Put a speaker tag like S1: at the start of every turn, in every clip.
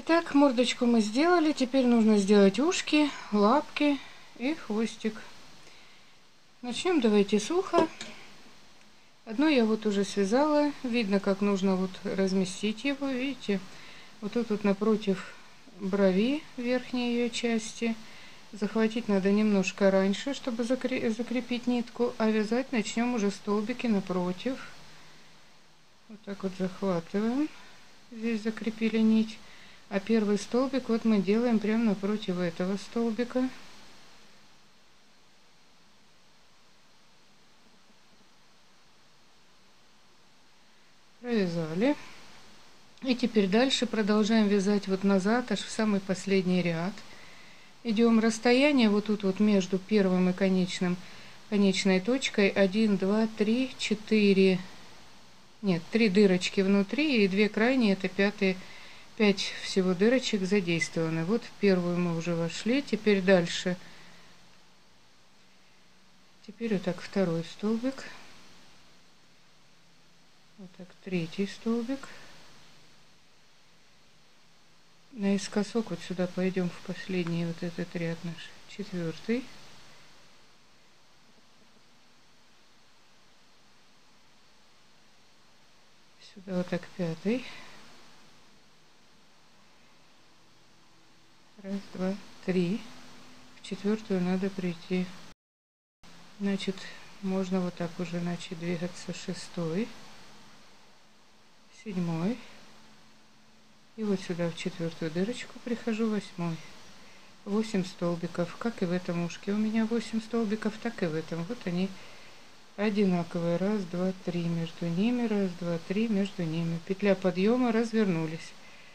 S1: Итак, мордочку мы сделали. Теперь нужно сделать ушки, лапки и хвостик. Начнем давайте с уха. Одно я вот уже связала. Видно, как нужно вот разместить его. Видите? Вот тут вот напротив брови верхней ее части. Захватить надо немножко раньше, чтобы закрепить нитку. А вязать начнем уже столбики напротив. Вот так вот захватываем. Здесь закрепили нить. А первый столбик вот мы делаем прямо напротив этого столбика. Провязали. И теперь дальше продолжаем вязать вот назад, аж в самый последний ряд. Идем расстояние вот тут вот между первым и конечной точкой 1, 2, 3, 4. Нет, 3 дырочки внутри и 2 крайние, это 5 всего дырочек задействованы. Вот в первую мы уже вошли. Теперь дальше. Теперь вот так второй столбик. Вот так третий столбик. Наискосок вот сюда пойдем в последний вот этот ряд наш. Четвертый. Сюда вот так пятый. Раз, два, три. В четвертую надо прийти. Значит, можно вот так уже начать двигаться. Шестой. Седьмой. И вот сюда в четвертую дырочку прихожу. Восьмой. 8 столбиков. Как и в этом ушке у меня 8 столбиков, так и в этом. Вот они одинаковые. Раз, два, три между ними. Раз, два, три между ними. Петля подъема, развернулись.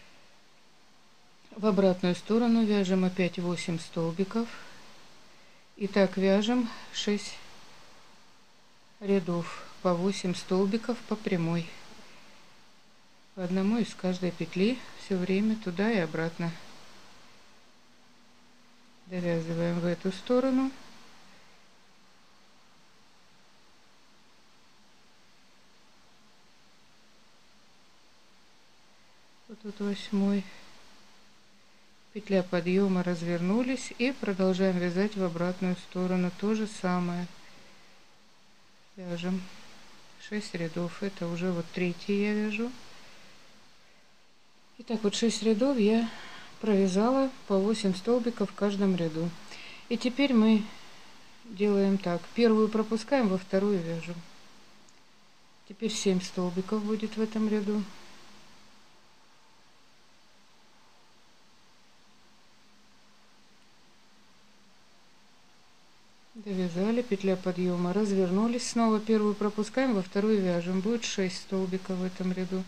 S1: В обратную сторону вяжем опять 8 столбиков. И так вяжем 6 рядов по 8 столбиков по прямой. По одному из каждой петли все время туда и обратно. Довязываем в эту сторону. Вот тут восьмой. Петля подъема, развернулись и продолжаем вязать в обратную сторону. То же самое. Вяжем 6 рядов. Это уже вот третий я вяжу. Итак, вот 6 рядов я провязала по 8 столбиков в каждом ряду. И теперь мы делаем так. Первую пропускаем, во вторую вяжем. Теперь 7 столбиков будет в этом ряду. Довязали, петля подъема, развернулись, снова первую пропускаем, во вторую вяжем. Будет 6 столбиков в этом ряду.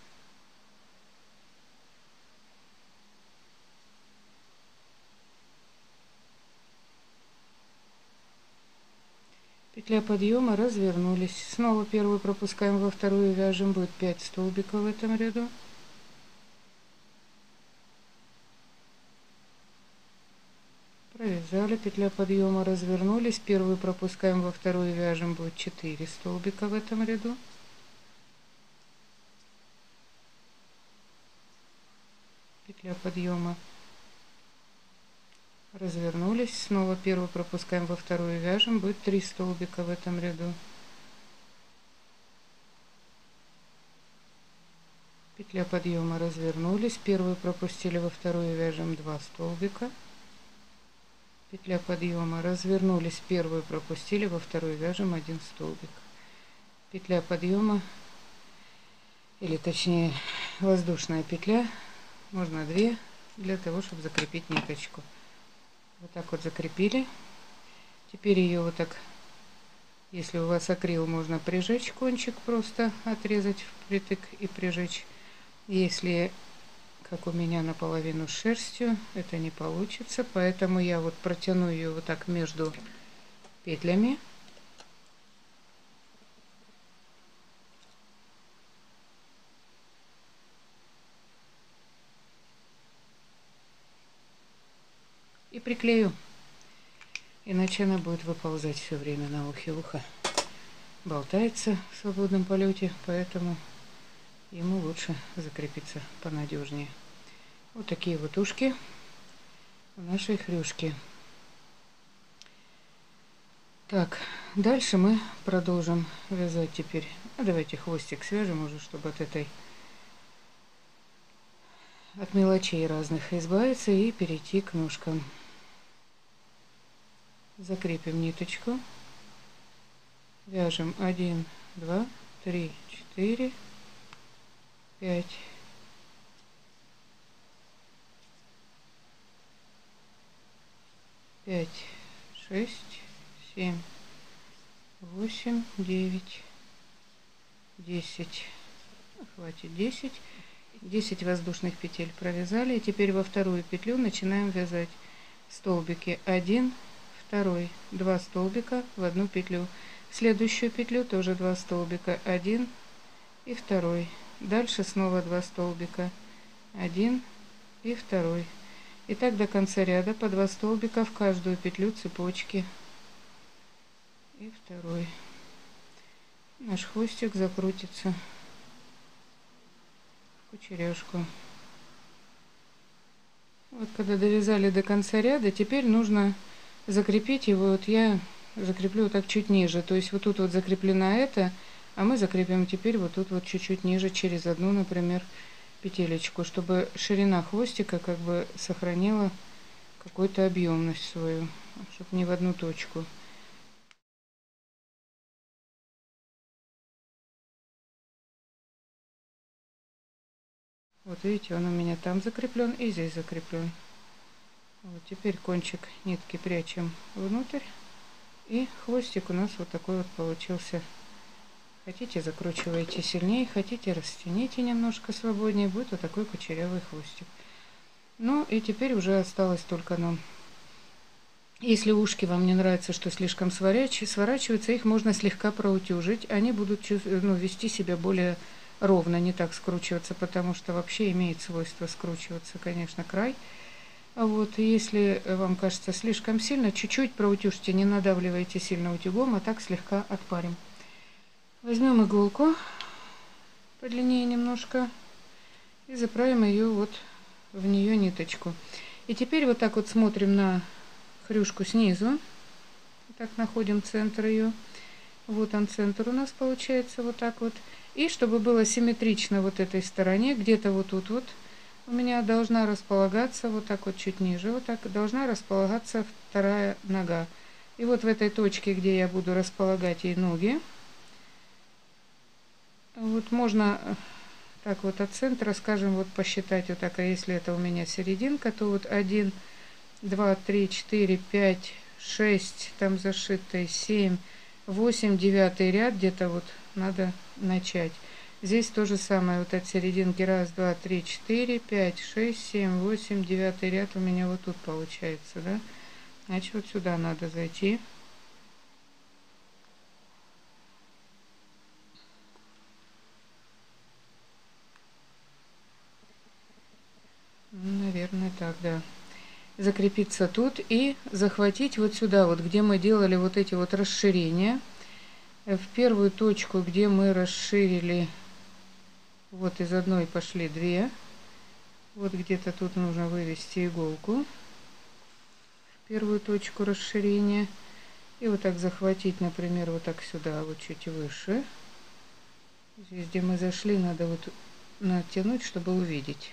S1: Петля подъема, развернулись, снова первую пропускаем, во вторую вяжем. Будет 5 столбиков в этом ряду. Провязали, петля подъема, развернулись, первую пропускаем, во вторую вяжем. Будет 4 столбика в этом ряду. Петля подъема, развернулись, снова первую пропускаем, во вторую вяжем. Будет 3 столбика в этом ряду. Петля подъема, развернулись, первую пропустили, во вторую вяжем 2 столбика. Петля подъема, развернулись, первую пропустили, во вторую вяжем 1 столбик. Петля подъема, или точнее воздушная петля, можно 2, для того, чтобы закрепить ниточку. Вот так вот закрепили. Теперь ее вот так, если у вас акрил, можно прижечь кончик, просто отрезать впритык и прижечь. Если как у меня наполовину с шерстью, это не получится, поэтому я вот протяну ее вот так между петлями. И приклею, иначе она будет выползать все время на ухе. Ухо болтается в свободном полете, поэтому ему лучше закрепиться понадежнее. Вот такие вот ушки у нашей хрюшки. Так, дальше мы продолжим вязать теперь. Давайте хвостик свяжем уже, чтобы от мелочей разных избавиться и перейти к ножкам. Закрепим ниточку. Вяжем 1, 2, 3, 4, 5. 5, 6, 7, 8, 9, 10. Хватит 10. 10 воздушных петель провязали. И теперь во вторую петлю начинаем вязать столбики 1, 2, 2 столбика в одну петлю. В следующую петлю тоже 2 столбика, 1 и 2. Дальше снова 2 столбика, 1 и 2. И так до конца ряда по 2 столбика в каждую петлю цепочки. И 2. Наш хвостик закрутится в кучеряшку. Вот когда довязали до конца ряда, теперь нужно закрепить его. Вот я закреплю вот так чуть ниже. То есть вот тут вот закреплена эта, а мы закрепим теперь вот тут вот чуть-чуть ниже через одну, например, петелечку, чтобы ширина хвостика как бы сохранила какую-то объемность свою, чтобы не в одну точку. Вот видите, он у меня там закреплен и здесь закреплен. Вот теперь кончик нитки прячем внутрь, и хвостик у нас вот такой вот получился. Хотите, закручивайте сильнее, хотите, растяните немножко свободнее, будет вот такой кучерявый хвостик. Ну и теперь уже осталось только нам. Если ушки вам не нравится, что слишком сворачиваются, их можно слегка проутюжить. Они будут вести себя более ровно, не так скручиваться, потому что вообще имеет свойство скручиваться, конечно, край. А вот если вам кажется слишком сильно, чуть-чуть проутюжьте, не надавливайте сильно утюгом, а так слегка отпарим. Возьмем иголку подлиннее немножко и заправим ее вот в нее ниточку. И теперь вот так вот смотрим на хрюшку снизу. Вот так находим центр ее. Вот он, центр у нас получается вот так вот. И чтобы было симметрично вот этой стороне, где-то вот тут вот у меня должна располагаться, вот так вот чуть ниже, вот так должна располагаться вторая нога. И вот в этой точке, где я буду располагать ей ноги, вот можно так вот от центра, скажем, вот посчитать вот так, а если это у меня серединка, то вот 1, 2, 3, 4, 5, 6, там зашитый, 7, 8, 9 ряд где-то вот надо начать. Здесь то же самое, вот от серединки 1, 2, 3, 4, 5, 6, 7, 8, 9 ряд у меня вот тут получается, да? Значит, вот сюда надо зайти. Наверное, так, да. Закрепиться тут и захватить вот сюда, вот где мы делали вот эти вот расширения. В первую точку, где мы расширили, вот из одной пошли 2. Вот где-то тут нужно вывести иголку в первую точку расширения. И вот так захватить, например, вот так сюда, вот чуть выше. Здесь, где мы зашли, надо вот натянуть, чтобы увидеть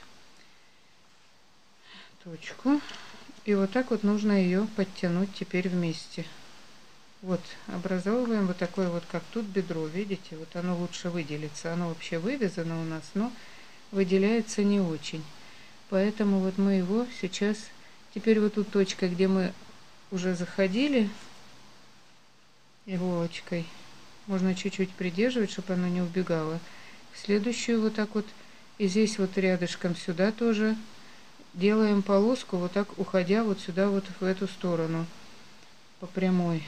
S1: точку. И вот так вот нужно ее подтянуть теперь вместе. Вот, образовываем вот такое вот, как тут бедро, видите? Вот оно лучше выделится. Оно вообще вывязано у нас, но выделяется не очень. Поэтому вот мы его сейчас... Теперь вот тут точка, где мы уже заходили иголочкой, можно чуть-чуть придерживать, чтобы оно не убегало. Следующую вот так вот, и здесь вот рядышком сюда тоже делаем полоску, вот так уходя вот сюда вот в эту сторону по прямой.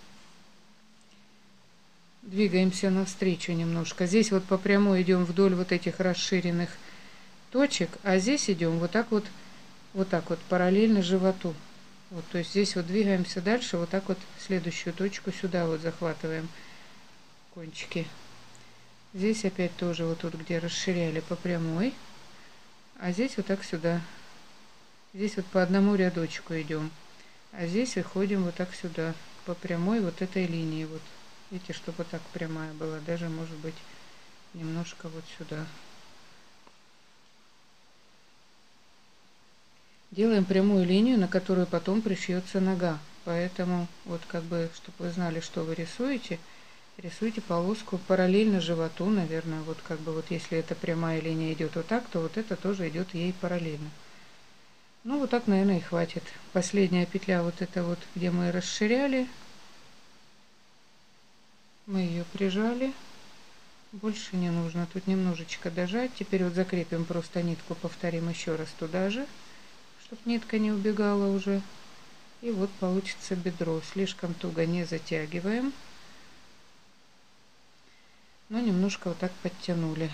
S1: Двигаемся навстречу немножко. Здесь вот по прямой идем вдоль вот этих расширенных точек, а здесь идем вот так вот параллельно животу. Вот, то есть здесь вот двигаемся дальше, вот так вот следующую точку сюда вот захватываем кончики. Здесь опять тоже вот тут, где расширяли по прямой, а здесь вот так сюда Здесь вот по одному рядочку идем, а здесь выходим вот так сюда, по прямой вот этой линии. Вот видите, чтобы вот так прямая была, даже может быть немножко вот сюда. Делаем прямую линию, на которую потом пришьется нога. Поэтому вот как бы, чтобы вы знали, что вы рисуете, рисуйте полоску параллельно животу, наверное, вот как бы вот если эта прямая линия идет вот так, то вот это тоже идет ей параллельно. Ну вот так, наверное, и хватит. Последняя петля вот эта вот, где мы расширяли, мы ее прижали. Больше не нужно, тут немножечко дожать. Теперь вот закрепим просто нитку, повторим еще раз туда же, чтобы нитка не убегала уже. И вот получится бедро. Слишком туго не затягиваем, но немножко вот так подтянули.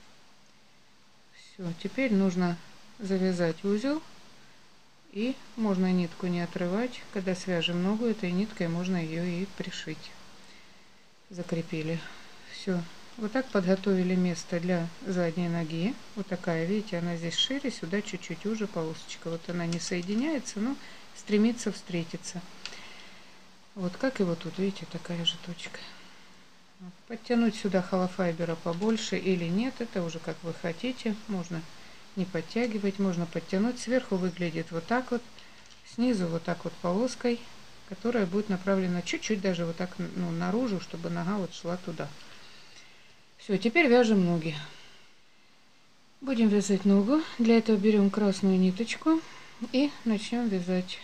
S1: Все, теперь нужно завязать узел. И можно нитку не отрывать. Когда свяжем ногу этой ниткой, можно ее и пришить. Закрепили. Все. Вот так подготовили место для задней ноги. Вот такая, видите, она здесь шире, сюда чуть-чуть уже полосочка. Вот она не соединяется, но стремится встретиться. Вот как и вот тут, видите, такая же точка. Подтянуть сюда холофайбера побольше или нет, это уже как вы хотите. Можно не подтягивать, можно подтянуть. Сверху выглядит вот так вот, снизу вот так вот полоской, которая будет направлена чуть-чуть даже вот так, ну, наружу, чтобы нога вот шла туда. Все, теперь вяжем ноги. Будем вязать ногу. Для этого берем красную ниточку и начнем вязать.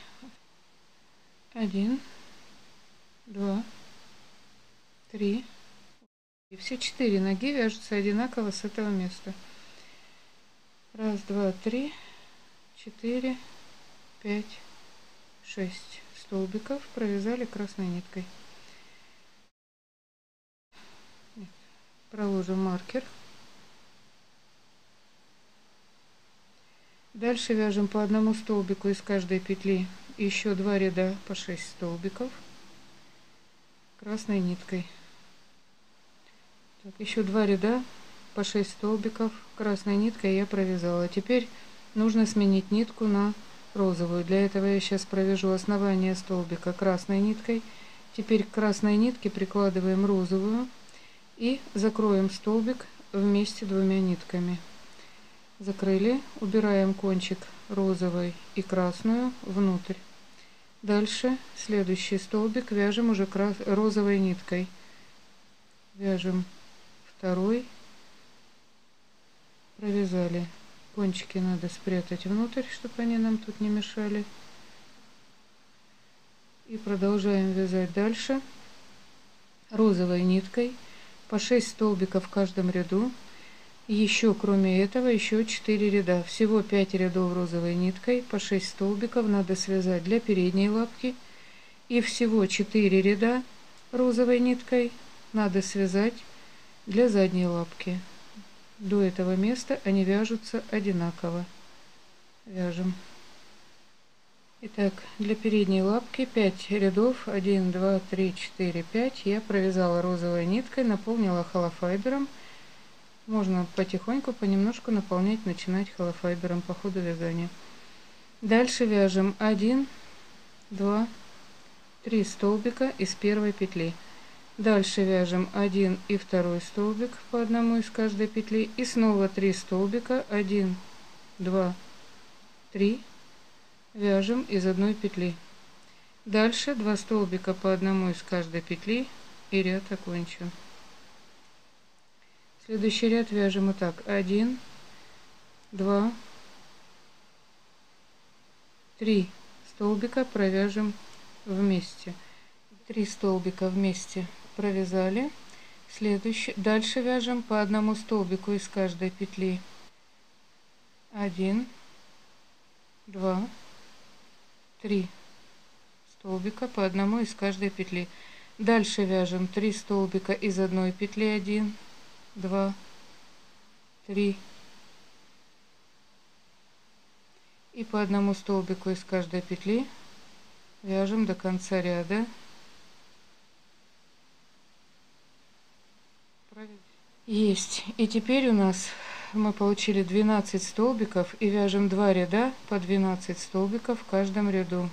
S1: 1, 2, 3. И все 4 ноги вяжутся одинаково с этого места. 1, 2, 3, 4, 5, 6 столбиков провязали красной ниткой. Проложим маркер. Дальше вяжем по одному столбику из каждой петли, еще 2 ряда по 6 столбиков красной ниткой. Так, еще 2 ряда по 6 столбиков красной ниткой я провязала. Теперь нужно сменить нитку на розовую. Для этого я сейчас провяжу основание столбика красной ниткой. Теперь к красной нитке прикладываем розовую и закроем столбик вместе двумя нитками. Закрыли, убираем кончик розовой и красную внутрь. Дальше следующий столбик вяжем уже розовой ниткой. Вяжем второй, провязали. Кончики надо спрятать внутрь, чтобы они нам тут не мешали. И продолжаем вязать дальше розовой ниткой по 6 столбиков в каждом ряду. Еще кроме этого еще 4 ряда. Всего 5 рядов розовой ниткой по 6 столбиков надо связать для передней лапки. И всего 4 ряда розовой ниткой надо связать для задней лапки. До этого места они вяжутся одинаково. Вяжем. Итак, для передней лапки 5 рядов. 1, 2, 3, 4, 5. Я провязала розовой ниткой, наполнила холофайбером. Можно потихоньку, понемножку наполнять, начинать холофайбером по ходу вязания. Дальше вяжем 1, 2, 3 столбика из первой петли. Дальше вяжем 1 и 2 столбик по одному из каждой петли. И снова 3 столбика. 1, 2, 3. Вяжем из одной петли. Дальше 2 столбика по одному из каждой петли. И ряд окончен. Следующий ряд вяжем вот так. 1, 2, 3 столбика провяжем вместе. 3 столбика вместе провязали. Дальше вяжем по одному столбику из каждой петли. 1, 2, 3 столбика по одному из каждой петли. Дальше вяжем 3 столбика из одной петли. 1, 2, 3. И по одному столбику из каждой петли вяжем до конца ряда. Есть. И теперь у нас мы получили 12 столбиков и вяжем 2 ряда по 12 столбиков в каждом ряду.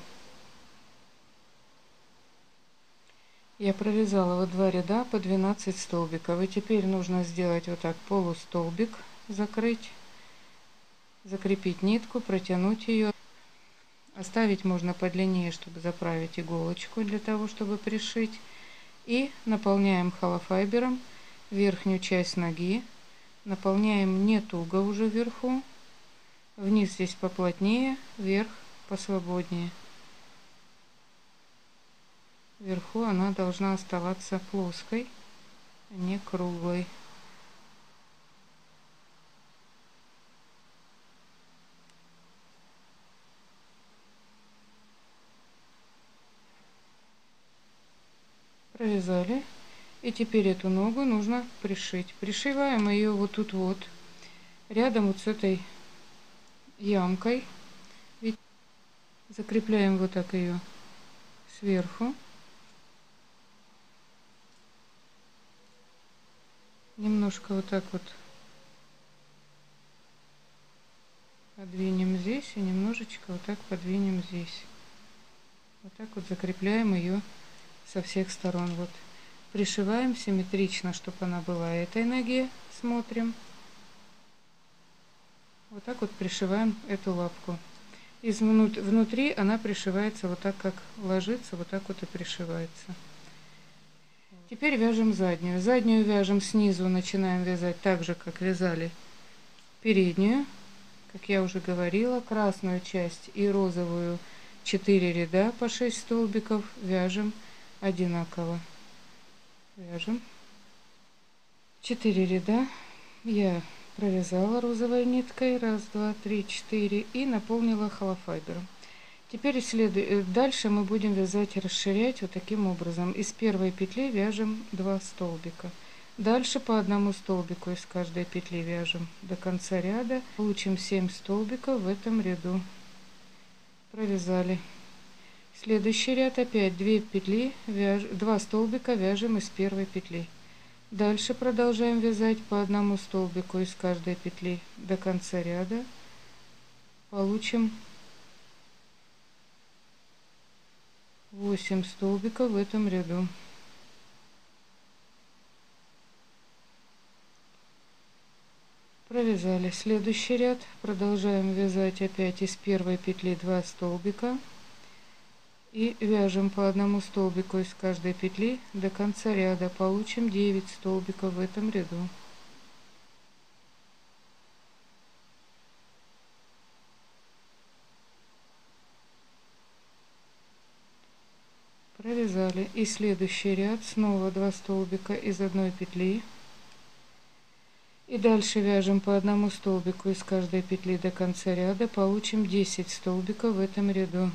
S1: Я провязала вот 2 ряда по 12 столбиков. И теперь нужно сделать вот так полустолбик, закрыть, закрепить нитку, протянуть ее. Оставить можно подлиннее, чтобы заправить иголочку для того, чтобы пришить. И наполняем холофайбером верхнюю часть ноги. Наполняем не туго уже вверху. Вниз здесь поплотнее, вверх посвободнее. Вверху она должна оставаться плоской, а не круглой. Провязали. И теперь эту ногу нужно пришить. Пришиваем ее вот тут вот, рядом вот с этой ямкой. Закрепляем вот так ее сверху. Немножко вот так вот подвинем здесь и немножечко вот так подвинем здесь. Вот так вот закрепляем ее со всех сторон. Вот пришиваем симметрично, чтобы она была этой ноге. Смотрим. Вот так вот пришиваем эту лапку. Внутри она пришивается вот так, как ложится, вот так вот и пришивается. Теперь вяжем заднюю. Заднюю вяжем снизу, начинаем вязать так же, как вязали переднюю. Как я уже говорила, красную часть и розовую 4 ряда по 6 столбиков вяжем одинаково. Вяжем 4 ряда. Я провязала розовой ниткой, 1, 2, 3, 4 и наполнила холофайбером. Теперь дальше мы будем вязать, расширять вот таким образом. Из первой петли вяжем 2 столбика. Дальше по одному столбику из каждой петли вяжем до конца ряда. Получим 7 столбиков в этом ряду. Провязали. Следующий ряд опять 2 петли, 2 столбика вяжем из первой петли. Дальше продолжаем вязать по одному столбику из каждой петли до конца ряда. Получим 8 столбиков в этом ряду. Провязали следующий ряд. Продолжаем вязать опять из первой петли 2 столбика. И вяжем по одному столбику из каждой петли до конца ряда. Получим 9 столбиков в этом ряду. Провязали. И следующий ряд снова 2 столбика из одной петли. И дальше вяжем по одному столбику из каждой петли до конца ряда. Получим 10 столбиков в этом ряду.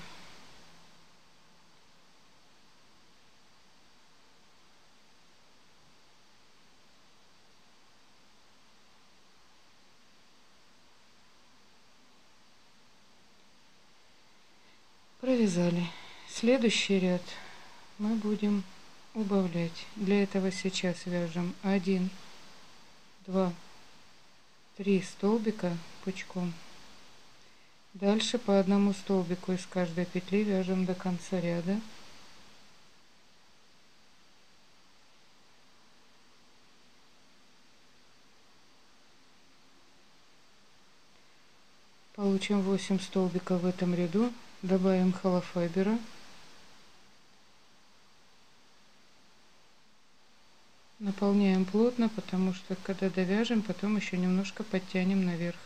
S1: Провязали. Следующий ряд мы будем убавлять. Для этого сейчас вяжем 1, 2, 3 столбика пучком. Дальше по одному столбику из каждой петли вяжем до конца ряда. Получим 8 столбиков в этом ряду. Добавим холофайбера. Наполняем плотно, потому что когда довяжем, потом еще немножко подтянем наверх.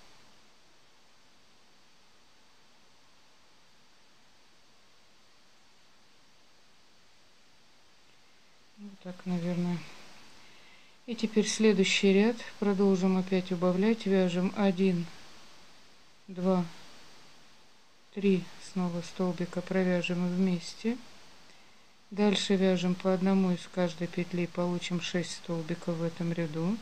S1: Вот так, наверное. И теперь следующий ряд. Продолжим опять убавлять. Вяжем 1, 2, 3 снова столбика, провяжем вместе. Дальше вяжем по одному из каждой петли, получим 6 столбиков в этом ряду.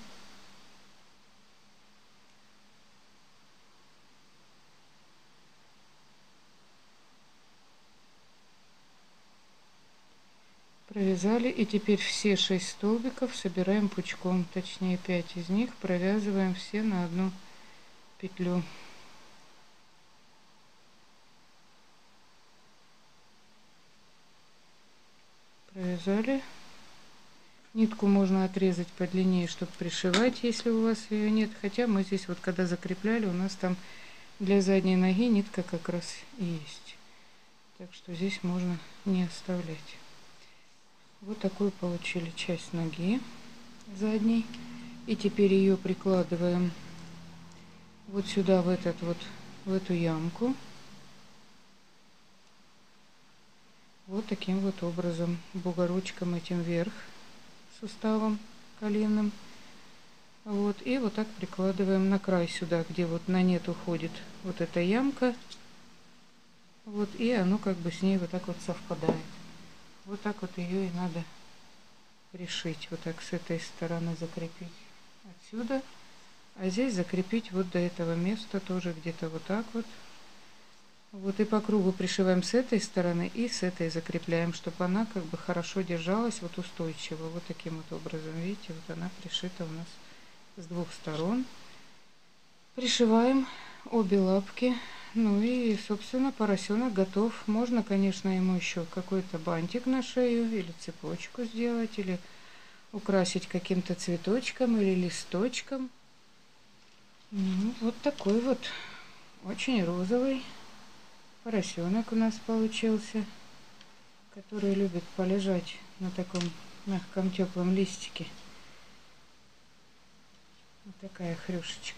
S1: провязали, и теперь все 6 столбиков собираем пучком, точнее 5 из них провязываем все на одну петлю. Провязали. Нитку можно отрезать подлиннее, чтобы пришивать, если у вас ее нет. Хотя мы здесь вот когда закрепляли, у нас там для задней ноги нитка как раз и есть. Так что здесь можно не оставлять. Вот такую получили часть ноги задней. И теперь ее прикладываем вот сюда, в эту ямку. Вот таким вот образом, бугорочком этим вверх, суставом коленным. Вот, и вот так прикладываем на край сюда, где вот на нет уходит вот эта ямка. Вот, и оно как бы с ней вот так вот совпадает. Вот так вот ее и надо пришить. Вот так с этой стороны закрепить отсюда. А здесь закрепить вот до этого места тоже где-то вот так вот. Вот и по кругу пришиваем с этой стороны и с этой закрепляем, чтобы она как бы хорошо держалась, вот устойчиво. Вот таким вот образом, видите, вот она пришита у нас с двух сторон. Пришиваем обе лапки. Ну и, собственно, поросенок готов. Можно, конечно, ему еще какой-то бантик на шею или цепочку сделать, или украсить каким-то цветочком или листочком. Ну, вот такой вот очень розовый поросенок у нас получился, который любит полежать на таком мягком теплом листике. Вот такая хрюшечка.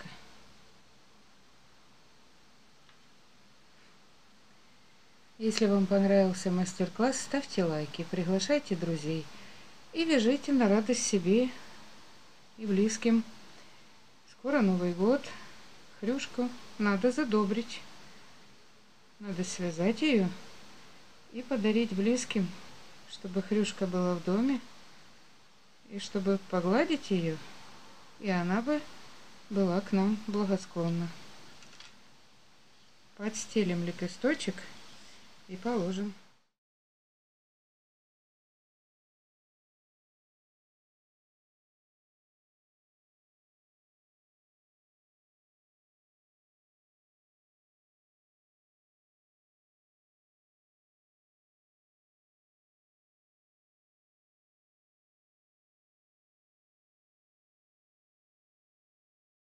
S1: Если вам понравился мастер-класс, ставьте лайки, приглашайте друзей и вяжите на радость себе и близким. Скоро Новый год. Хрюшку надо задобрить. Надо связать ее и подарить близким, чтобы хрюшка была в доме, и чтобы погладить ее, и она бы была к нам благосклонна. Подстелим лепесточек и положим.